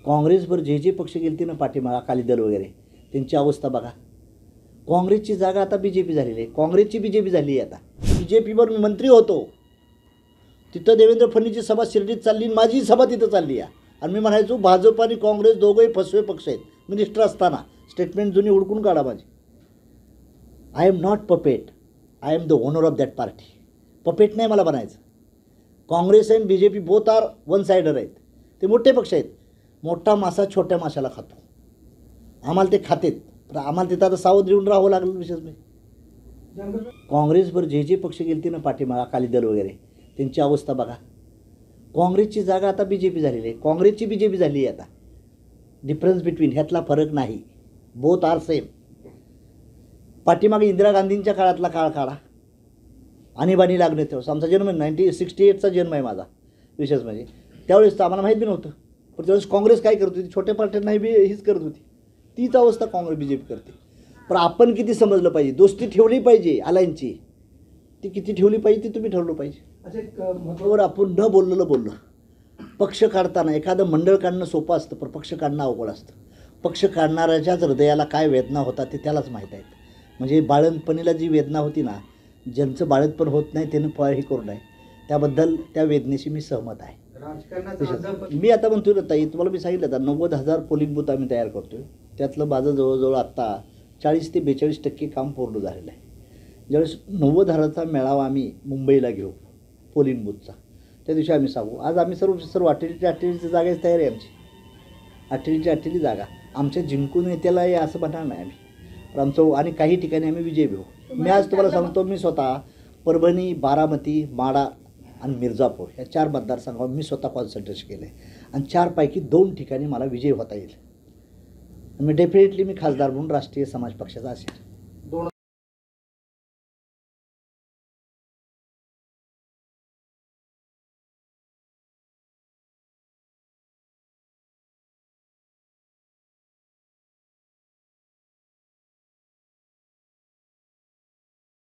काँग्रेसवर जे पक्ष गेलते ना पाठीमागे अकाली दल वगैरे त्यांची अवस्था बघा. काँग्रेसची जागा आता बी जे पी झालेली आहे. काँग्रेसची बी जे पी झाली आहे. आता बी जे पीवर मी मंत्री होतो, तिथं देवेंद्र फडणवीसची सभा शिर्डीत चालली, माझी सभा तिथं चालली आहे. आणि मी म्हणायचो भाजप आणि काँग्रेस दोघंही फसवे पक्ष आहेत. मिनिस्टर असताना स्टेटमेंट जुनी हुडकून काढा माझी. I am not puppet, I am the owner of that party. Puppet नाही मला बनायचं. काँग्रेस आणि B J P both are one sider आहेत. ते मोठे पक्ष आहेत. मोठा मासा छोट्या माशाला खातो. आम्हाला ते खातेत, पण आम्हाला तिथं आता सावध राहून राहावं लागलं. विशेष म्हणजे काँग्रेसवर जे पक्ष गेलते ना पाठीमागे अकाली दल वगैरे त्यांची अवस्था बघा. काँग्रेसची जागा आता बी जे पी झालेली आहे. काँग्रेसची बी जे पी झाली आहे. आता डिफरन्स बिटवीन ह्यातला फरक नाही. Both are same. पाठीमागे इंदिरा गांधींच्या काळातला काळ काढा, आणीबाणी लागणे तेव्हा आमचा जन्म 1968चा जन्म आहे माझा. विशेष म्हणजे त्यावेळेस तर आम्हाला माहीत बी नव्हतं. पण त्यावेळेस काँग्रेस काय करत होती, छोट्या पार्ट्यांनाही बी हीच करत होती. तीच अवस्था काँग्रेस बी जे पी करते. पण आपण किती समजलं पाहिजे, दोस्ती ठेवली पाहिजे. अलायन्सची ती किती ठेवली पाहिजे ती तुम्ही ठरवलं पाहिजे. बरोबर. आपण न बोललं. पक्ष काढताना एखादं मंडळ काढणं सोपं असतं, पण पक्ष काढणं अवघड असतं. पक्ष काढणाऱ्याच्याच हृदयाला काय वेदना होता ते त्यालाच माहीत आहेत. म्हणजे बाळंतपणीला जी वेदना होती ना, ज्यांचं बाळंतपण होत नाही त्यानं हे करू नये, त्याबद्दल त्या वेदनेशी मी सहमत आहे. मी आता म्हणतो ना ताई, तुम्हाला मी सांगितलं आता 90,000 पोलिंग बूथ आम्ही तयार करतो आहे. त्यातलं माझं जवळजवळ आत्ता 40 ते 42% काम पूर्ण झालेलं आहे. ज्यावेळेस 90,000चा मेळावा आम्ही मुंबईला घेऊ पोलिंग बूथचा, त्या दिवशी आम्ही सांगू. आज आम्ही सर्व 48ची जागाच तयार आहे आमची. 48 जागा आमच्या जिंकून येत्याला आहे असं म्हणणार नाही आम्ही. पण आमचं आणि काही ठिकाणी आम्ही विजय घेऊ. मी आज तुम्हाला सांगतो, मी स्वतः परभणी, बारामती, माढा आणि मिर्झापूर या 4 मतदारसंघावर मी स्वतः कॉन्सन्ट्रेशन केलं आहे. आणि 4पैकी 2 ठिकाणी मला विजय होता येईल. मी डेफिनेटली खासदार म्हणून राष्ट्रीय समाज पक्षाचा असेल.